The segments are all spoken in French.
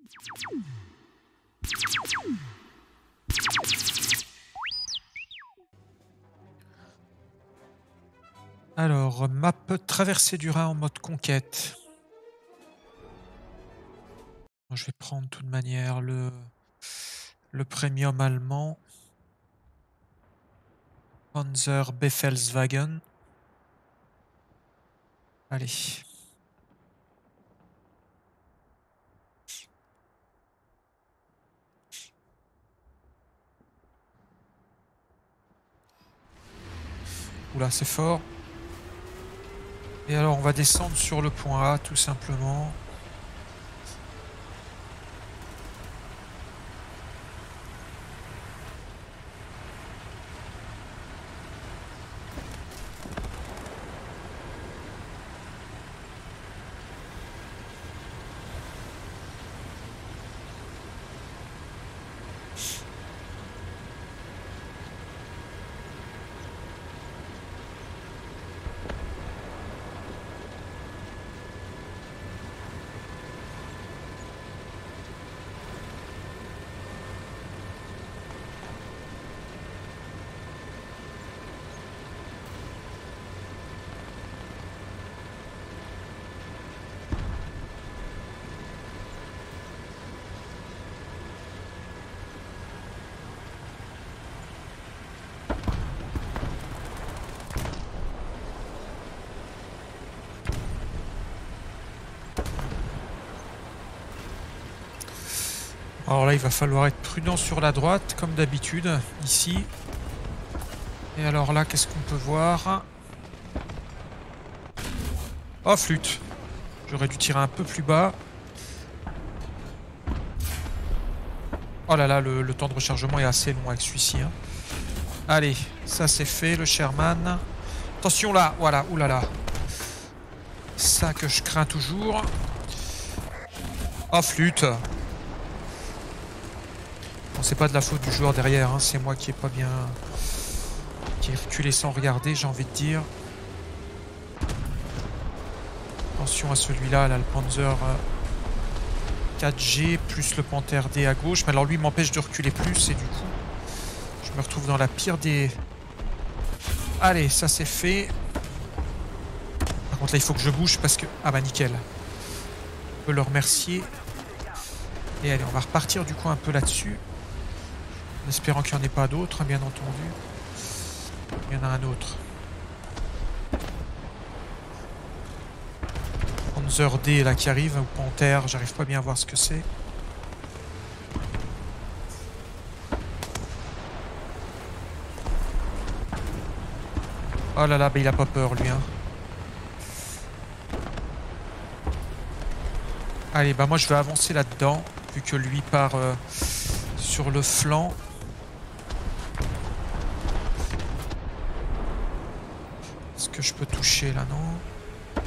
Alors, map traversée du Rhin en mode conquête. Je vais prendre de toute manière le premium allemand. Panzer Befehlswagen. Allez. Oula, c'est fort. Et alors, on va descendre sur le point A, tout simplement. Alors là, il va falloir être prudent sur la droite, comme d'habitude, ici. Et alors là, qu'est-ce qu'on peut voir? Oh, flûte! J'aurais dû tirer un peu plus bas. Oh là là, le temps de rechargement est assez long avec celui-ci. Hein. Allez, ça c'est fait, le Sherman. Attention là, voilà, oulala. Ça que je crains toujours. Oh, flûte! Bon, c'est pas de la faute du joueur derrière, hein, c'est moi qui ai pas bien... qui ai reculé sans regarder, j'ai envie de dire. Attention à celui-là, là, le Panzer 4G, plus le Panther D à gauche. Mais alors lui m'empêche de reculer plus et du coup, je me retrouve dans la pire des... Allez, ça c'est fait. Par contre là, il faut que je bouge parce que... Ah bah nickel. On peut le remercier. Et allez, on va repartir du coup un peu là-dessus. En espérant qu'il n'y en ait pas d'autres, bien entendu. Il y en a un autre. Panzer D là qui arrive, ou Panther, j'arrive pas bien à voir ce que c'est. Oh là là, bah il a pas peur lui. Hein. Allez, bah moi je vais avancer là-dedans, vu que lui part sur le flanc. Est-ce que je peux toucher là, non?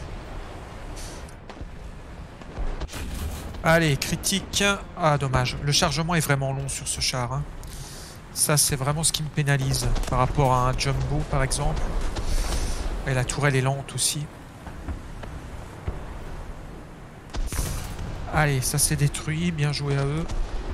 Allez, critique. Ah, dommage. Le chargement est vraiment long sur ce char. Hein. Ça, c'est vraiment ce qui me pénalise par rapport à un Jumbo, par exemple. Et la tourelle est lente aussi. Allez, ça c'est détruit. Bien joué à eux.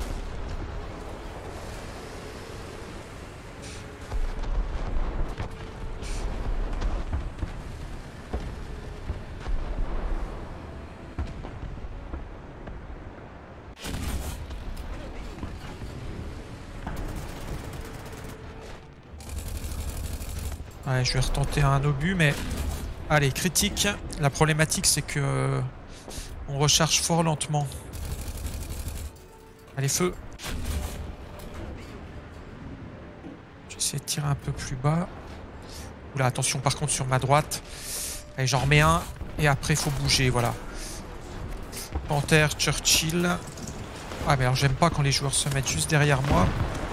Ouais, je vais retenter un obus, mais... Allez, critique. La problématique, c'est que... on recharge fort lentement. Allez, feu. Je vais essayer de tirer un peu plus bas. Oula, attention par contre sur ma droite. Allez, j'en remets un. Et après, il faut bouger, voilà. Panther, Churchill. Ah, mais alors j'aime pas quand les joueurs se mettent juste derrière moi.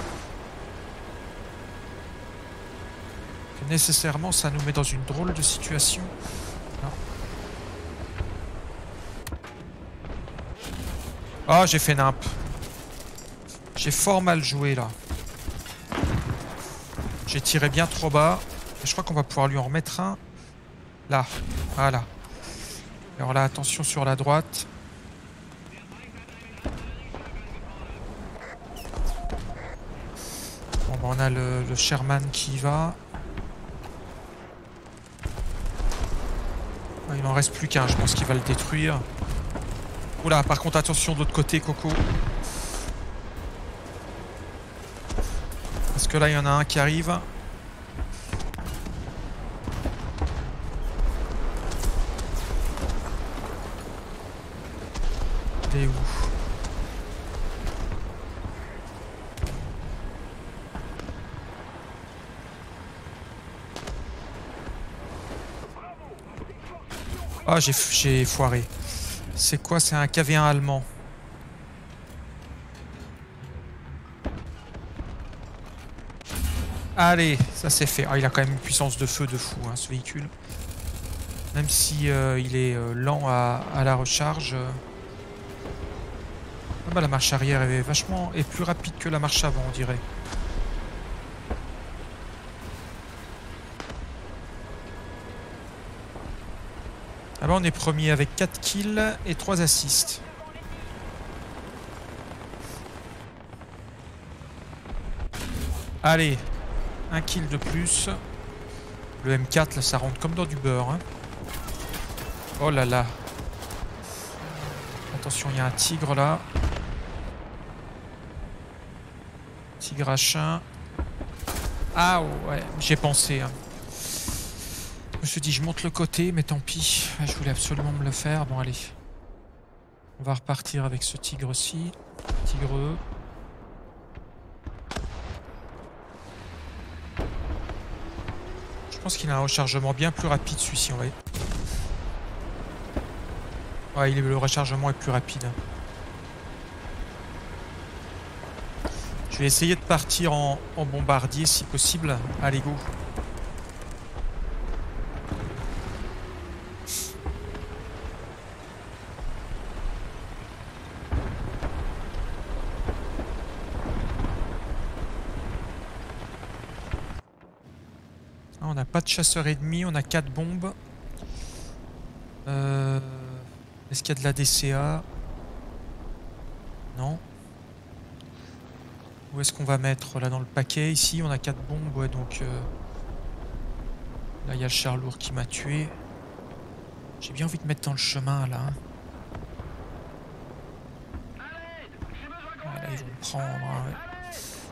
Que nécessairement, ça nous met dans une drôle de situation. Ah, j'ai fait nimp. J'ai fort mal joué là. J'ai tiré bien trop bas. Et je crois qu'on va pouvoir lui en remettre un. Là. Voilà. Alors là, attention sur la droite. Bon, bah, on a le Sherman qui y va. Ah, il en reste plus qu'un, je pense qu'il va le détruire. Oula, par contre attention de l'autre côté, Coco. Parce que là il y en a un qui arrive. Il est où? Ah, j'ai foiré. C'est quoi? C'est un KV1 allemand. Allez, ça c'est fait. Ah, il a quand même une puissance de feu de fou, hein, ce véhicule. Même si il est lent à la recharge. Ah bah, la marche arrière est plus rapide que la marche avant, on dirait. Ah bah, on est premier avec 4 kills et 3 assists. Allez, un kill de plus. Le M4 là, ça rentre comme dans du beurre, hein. Oh là là. Attention, il y a un tigre là. Tigre H1. Ah ouais, j'ai pensé, hein. Je me suis dit je monte le côté, mais tant pis. Je voulais absolument me le faire. Bon allez. On va repartir avec ce tigre-ci. Tigreux. Je pense qu'il a un rechargement bien plus rapide celui-ci, on va. Ouais, le rechargement est plus rapide. Je vais essayer de partir en bombardier si possible. Allez, go. Ah, on n'a pas de chasseur ennemi, on a 4 bombes. Est-ce qu'il y a de la DCA? Non. Où est-ce qu'on va mettre? Là dans le paquet, ici on a 4 bombes, ouais, donc là il y a le char lourd qui m'a tué. J'ai bien envie de mettre dans le chemin là. Ah, là ils vont me prendre, hein, ouais.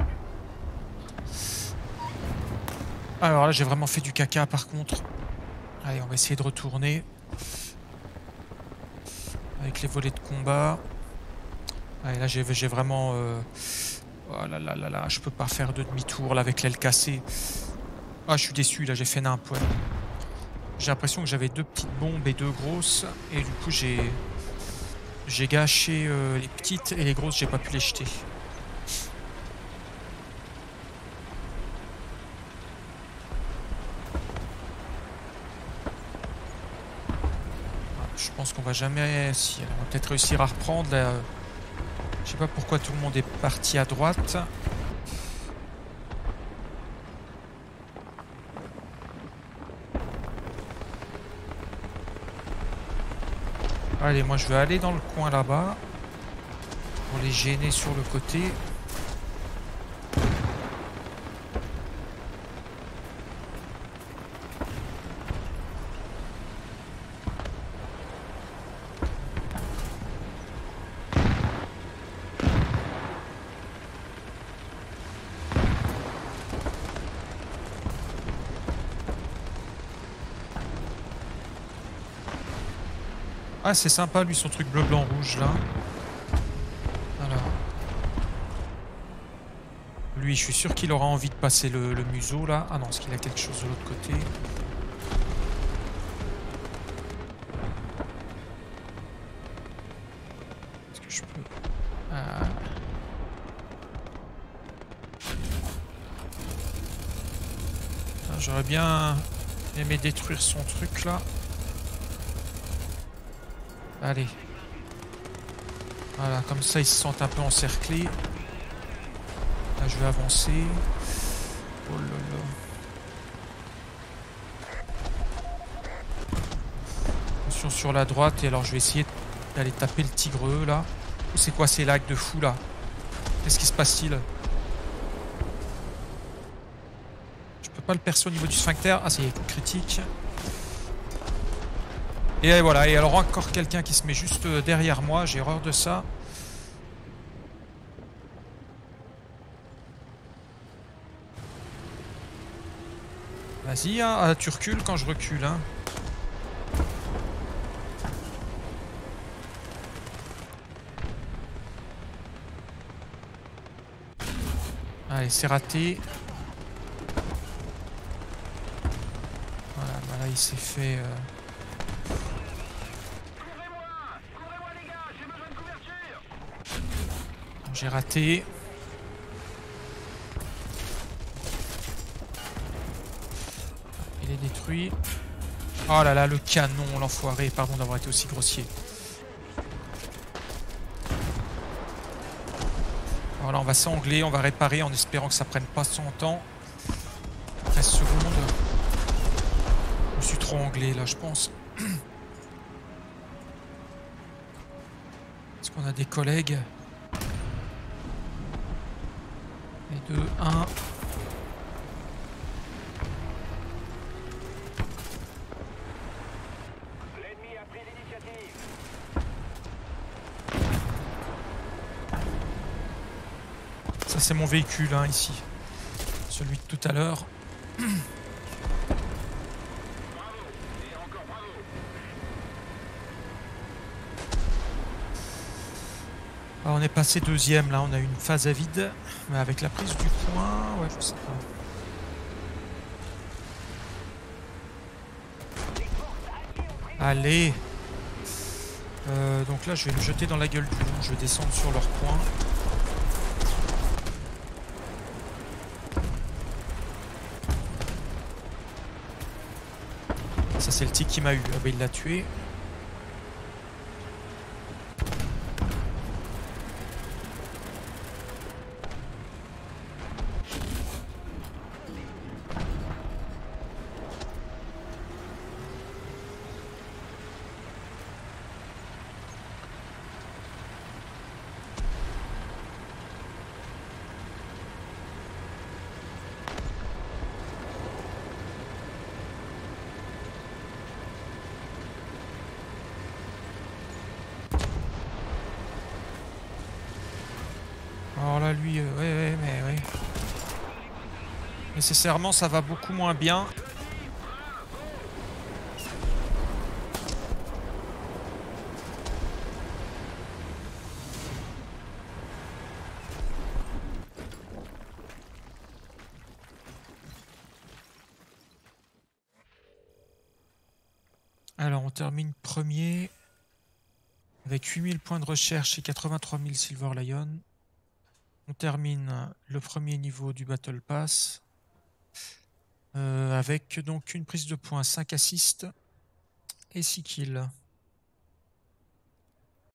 Alors là j'ai vraiment fait du caca par contre. Allez, on va essayer de retourner. Avec les volets de combat. Allez, là j'ai vraiment... Oh là là là là, je peux pas faire de demi-tour là avec l'aile cassée. Ah, je suis déçu, là j'ai fait nimp, ouais. J'ai l'impression que j'avais 2 petites bombes et 2 grosses. Et du coup j'ai gâché les petites et les grosses, j'ai pas pu les jeter. Je pense qu'on va jamais... Si, on va peut-être réussir à reprendre là. Je sais pas pourquoi tout le monde est parti à droite. Allez, moi je vais aller dans le coin là-bas. Pour les gêner sur le côté. Ah, c'est sympa lui son truc bleu blanc rouge là. Alors. Lui je suis sûr qu'il aura envie de passer le museau là. Ah non, est-ce qu'il a quelque chose de l'autre côté? Est-ce que je peux... Ah. J'aurais bien aimé détruire son truc là. Allez. Voilà, comme ça ils se sentent un peu encerclés. Là je vais avancer. Oh là là. Attention sur la droite, et alors je vais essayer d'aller taper le tigreux là. C'est quoi ces lags de fou là? Qu'est-ce qui se passe-t-il? pas le perso au niveau du sphincter. Ah, c'est critique. Et voilà, et alors encore quelqu'un qui se met juste derrière moi, j'ai horreur de ça. Vas-y, hein. Ah, tu recules quand je recule. Hein. Allez, c'est raté. Voilà, bah là il s'est fait... J'ai raté. Il est détruit. Oh là là, le canon, l'enfoiré. Pardon d'avoir été aussi grossier. Voilà, on va s'angler, on va réparer en espérant que ça prenne pas son temps. 13 secondes. Je me suis trop anglais là, je pense. Est-ce qu'on a des collègues? Et 2, 1. Ça c'est mon véhicule hein, ici. Celui de tout à l'heure. On est passé deuxième là, on a eu une phase à vide. Mais avec la prise du point, ouais je sais pas. Allez. Donc là je vais me jeter dans la gueule du loup, je vais descendre sur leur point. Ça c'est le tic qui m'a eu, ah bah il l'a tué. Alors là lui, ouais, mais ouais. Nécessairement ça va beaucoup moins bien. Alors on termine premier avec 8000 points de recherche et 83 000 Silver Lion. On termine le premier niveau du Battle Pass avec donc une prise de points, 5 assists et 6 kills.